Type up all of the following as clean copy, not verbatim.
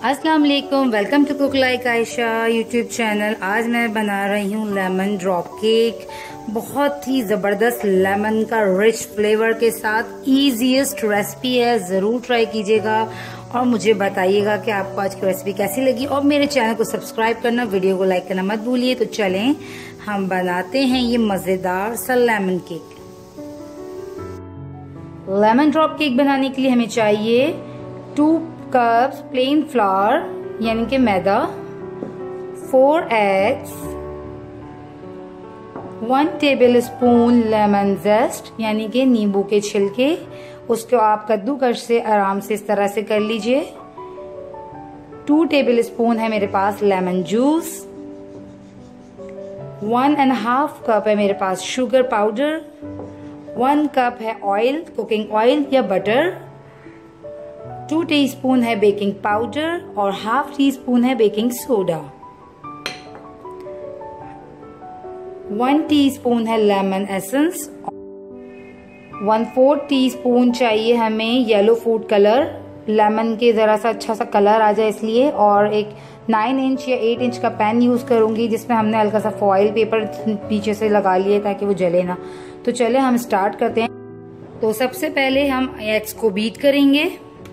अस्सलाम वालेकुम, welcome to cook like Ayesha YouTube channel. आज मैं बना रही हूँ लेमन ड्रॉप केक। बहुत ही ज़बरदस्त लेमन का रिच फ्लेवर के साथ ईजीएस्ट रेसिपी है। ज़रूर ट्राई कीजिएगा और मुझे बताइएगा कि आपको आज की रेसिपी कैसी लगी। और मेरे चैनल को सब्सक्राइब करना, वीडियो को लाइक करना मत भूलिए। तो चलें हम बनाते हैं ये मज़ेदार सा lemon cake. Lemon drop cake बनाने के लिए हमें चाहिए 2 कप्स प्लेन फ्लावर यानी कि मैदा, 4 एग्स, 1 टेबलस्पून लेमन जेस्ट यानी कि नींबू के छिलके, उसको आप कद्दूकस से आराम से इस तरह से कर लीजिए। 2 टेबलस्पून है मेरे पास लेमन जूस, 1.5 कप है मेरे पास शुगर पाउडर, 1 कप है ऑयल, कुकिंग ऑयल या बटर, 2 टीस्पून है बेकिंग पाउडर और 1/2 टीस्पून है बेकिंग सोडा, 1 टीस्पून है लेमन एसेंस, 1/4 टीस्पून चाहिए हमें येलो फूड कलर, लेमन के जरा सा अच्छा सा कलर आ जाए इसलिए। और एक 9 इंच या 8 इंच का पैन यूज करूंगी जिसमें हमने हल्का सा फॉइल पेपर पीछे से लगा लिए ताकि वो जले ना। तो चले हम स्टार्ट करते हैं। तो सबसे पहले हम एग्स को बीट करेंगे।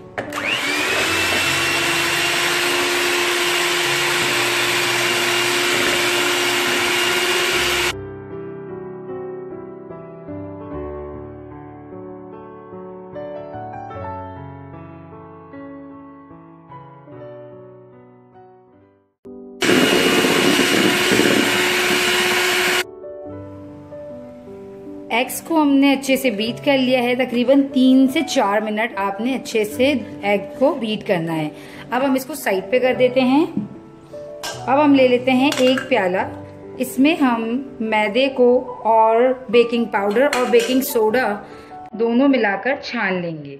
एग्स को हमने अच्छे से बीट कर लिया है। तकरीबन 3 से 4 मिनट आपने अच्छे से एग को बीट करना है। अब हम इसको साइड पे कर देते हैं। अब हम ले लेते हैं 1 प्याला। इसमें हम मैदे को और बेकिंग पाउडर और बेकिंग सोडा दोनों मिलाकर छान लेंगे।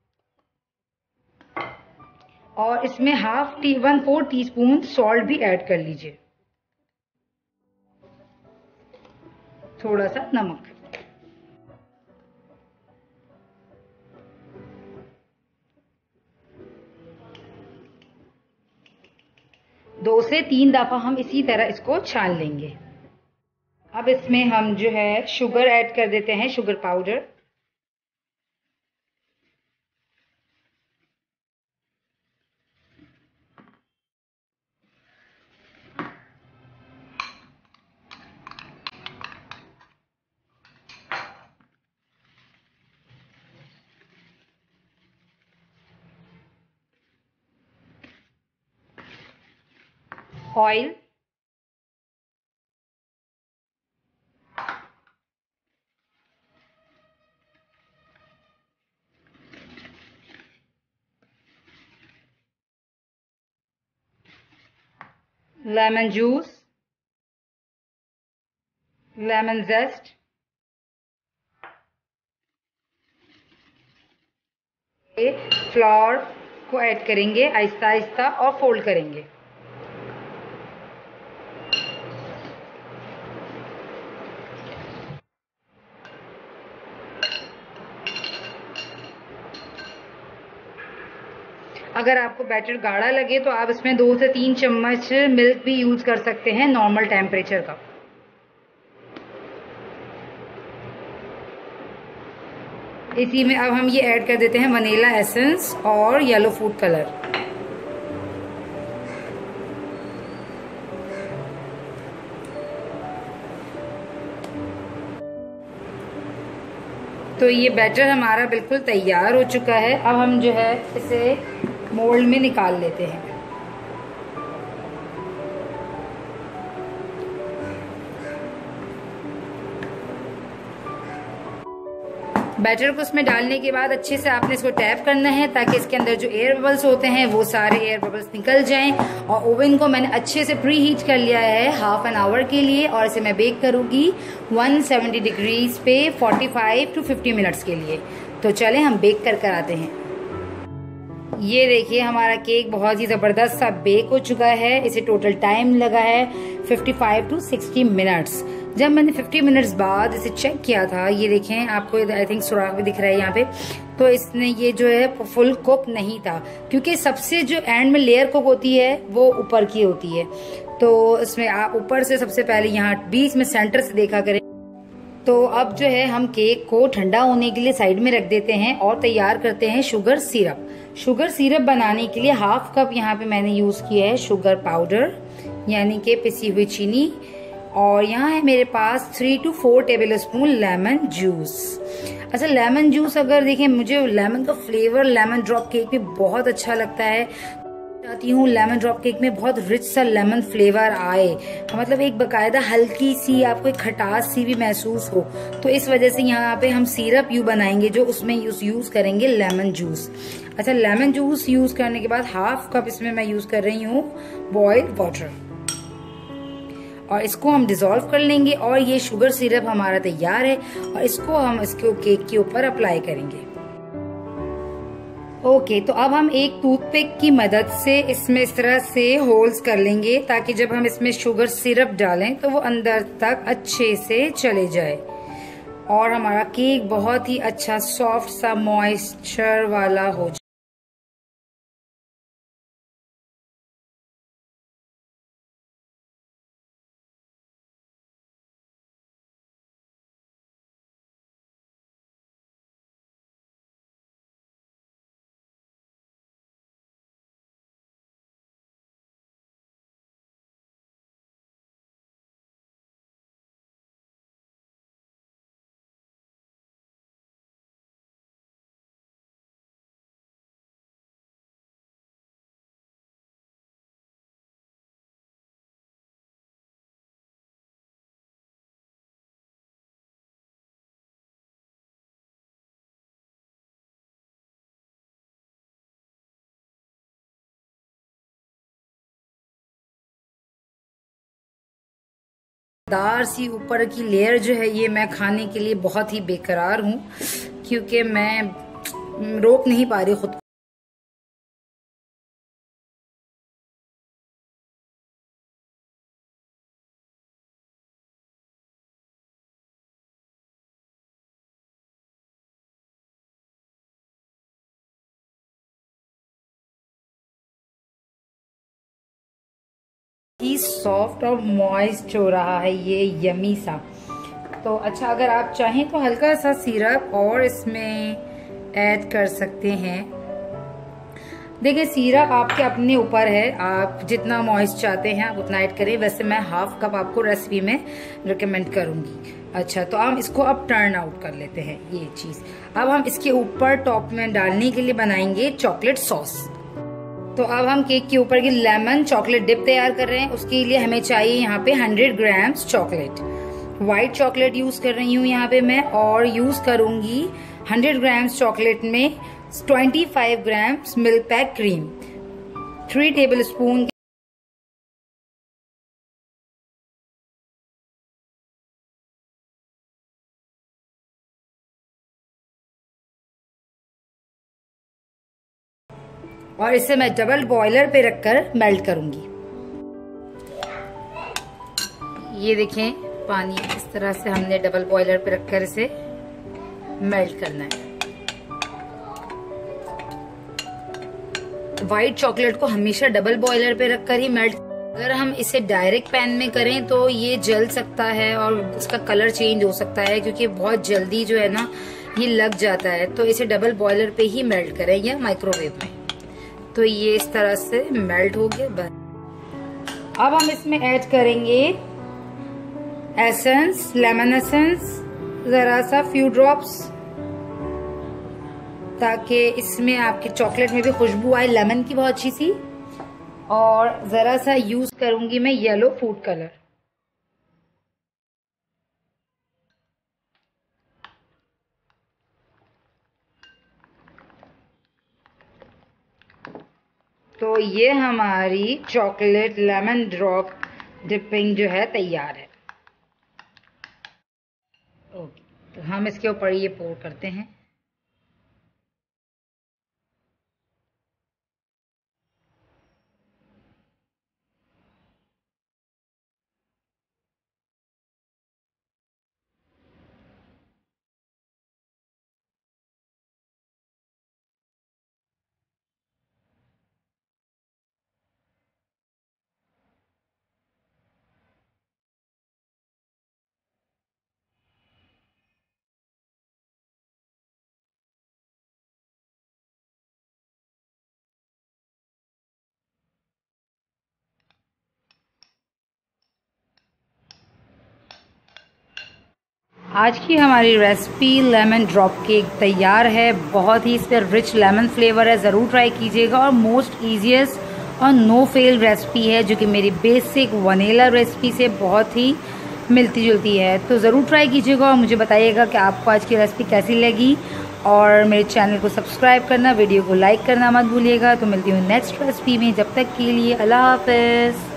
और इसमें 1/4 टीस्पून सॉल्ट भी ऐड कर लीजिए, थोड़ा सा नमक। दो से 3 दफा हम इसी तरह इसको छान लेंगे। अब इसमें हम जो है शुगर ऐड कर देते हैं, sugar powder. Oil, lemon juice, lemon zest, flour को ऐड करेंगे आहिस्ता आहिस्ता और फोल्ड करेंगे। अगर आपको बैटर गाढ़ा लगे तो आप इसमें 2 से 3 चम्मच मिल्क भी यूज कर सकते हैं नॉर्मल टेम्परेचर का। इसी में अब हम ये ऐड कर देते हैं वनीला एसेंस और येलो फूड कलर। तो ये बैटर हमारा बिल्कुल तैयार हो चुका है। अब हम जो है इसे मोल्ड में निकाल लेते हैं। बैटर को उसमें डालने के बाद अच्छे से आपने इसको टैप करना है ताकि इसके अंदर जो एयर बबल्स होते हैं वो सारे एयर बबल्स निकल जाएं। और ओवन को मैंने अच्छे से प्री हीट कर लिया है 1/2 एन आवर के लिए। और इसे मैं बेक करूंगी 170 डिग्रीज पे 45 to 50 मिनट्स के लिए। तो चलें हम बेक कर आते हैं। ये देखिए हमारा केक बहुत ही ज़बरदस्त सा बेक हो चुका है। इसे टोटल टाइम लगा है 55 to 60 मिनट्स। जब मैंने 50 मिनट्स बाद इसे चेक किया था, ये देखें आपको आई थिंक सुराख भी दिख रहा है यहाँ पे, तो इसने ये जो है फुल कुक नहीं था, क्योंकि सबसे जो एंड में लेयर कुक होती है वो ऊपर की होती है। तो इसमें आप ऊपर से सबसे पहले यहाँ बीच में सेंटर से देखा करें। तो अब जो है हम केक को ठंडा होने के लिए साइड में रख देते हैं और तैयार करते हैं शुगर सिरप। शुगर सिरप बनाने के लिए हाफ कप यहाँ पे मैंने यूज किया है शुगर पाउडर, यानी कि पिसी हुई चीनी, और यहाँ है मेरे पास 3 to 4 tablespoon lemon juice. अच्छा, लेमन जूस अगर देखें, मुझे लेमन का फ्लेवर लेमन ड्रॉप केक में बहुत अच्छा लगता है। चाहती हूँ लेमन ड्रॉप केक में बहुत रिच सा लेमन फ्लेवर आए, मतलब एक बकायदा हल्की सी आपको एक खटास सी भी महसूस हो। तो इस वजह से यहाँ पे हम सिरप बनाएंगे जो उसमें यूज करेंगे लेमन जूस। अच्छा, लेमन जूस यूज करने के बाद हाफ कप इसमें मैं यूज कर रही हूँ बॉइल्ड वाटर, और इसको हम डिसॉल्व कर लेंगे और ये शुगर सिरप हमारा तैयार है, और इसको हम इसके केक के ऊपर अप्लाई करेंगे। ओके, तो अब हम एक टूथपिक की मदद से इसमें इस तरह से होल्स कर लेंगे, ताकि जब हम इसमें शुगर सिरप डालें तो वो अंदर तक अच्छे से चले जाए और हमारा केक बहुत ही अच्छा सॉफ्ट सा मॉइस्चर वाला हो जाए। दार सी ऊपर की लेयर जो है ये मैं खाने के लिए बहुत ही बेकरार हूँ, क्योंकि मैं रोक नहीं पा रही खुद को। ही सॉफ्ट और मॉइस्ट हो रहा है ये यमी सा। तो अच्छा, अगर आप चाहें तो हल्का सा सिरप और इसमें ऐड कर सकते हैं। देखिए, सिरप आपके अपने ऊपर है, आप जितना मॉइस्ट चाहते हैं आप उतना ऐड करें। वैसे मैं हाफ कप आपको रेसिपी में रिकमेंड करूंगी। अच्छा, तो हम इसको अब टर्न आउट कर लेते हैं ये चीज। अब हम इसके ऊपर टॉप में डालने के लिए बनाएंगे चॉकलेट सॉस। तो अब हम केक के ऊपर की लेमन चॉकलेट डिप तैयार कर रहे हैं। उसके लिए हमें चाहिए यहाँ पे 100 grams chocolate. White chocolate use कर रही हूँ यहाँ पे मैं, और यूज करूंगी 100 ग्राम्स चॉकलेट में 25 grams milk pack cream, 3 tablespoon. और इसे मैं डबल बॉयलर पे रखकर मेल्ट करूंगी। ये देखें, पानी इस तरह से हमने डबल बॉयलर पे रखकर इसे मेल्ट करना है। व्हाइट चॉकलेट को हमेशा डबल बॉयलर पे रखकर ही मेल्ट। अगर हम इसे डायरेक्ट पैन में करें तो ये जल सकता है और इसका कलर चेंज हो सकता है, क्योंकि बहुत जल्दी जो है ना ये लग जाता है। तो इसे डबल बॉयलर पे ही मेल्ट करें या माइक्रोवेव में। तो ये इस तरह से मेल्ट हो गया। बस अब हम इसमें ऐड करेंगे एसेंस, लेमन एसेंस, जरा सा फ्यू ड्रॉप्स, ताकि इसमें आपके चॉकलेट में भी खुशबू आए लेमन की बहुत अच्छी सी। और जरा सा यूज करूंगी मैं येलो फूड कलर। तो ये हमारी चॉकलेट लेमन ड्रॉप डिपिंग जो है तैयार है। ओके, तो हम इसके ऊपर ये पोर करते हैं। आज की हमारी रेसिपी लेमन ड्रॉप केक तैयार है। बहुत ही इस पर रिच लेमन फ्लेवर है, ज़रूर ट्राई कीजिएगा। और मोस्ट ईजीएस्ट और नो फेल रेसिपी है, जो कि मेरी बेसिक वनीला रेसिपी से बहुत ही मिलती जुलती है। तो ज़रूर ट्राई कीजिएगा और मुझे बताइएगा कि आपको आज की रेसिपी कैसी लगी। और मेरे चैनल को सब्सक्राइब करना, वीडियो को लाइक करना मत भूलिएगा। तो मिलती हूँ नेक्स्ट रेसिपी में, जब तक के लिए अल्लाह हाफ़िज़।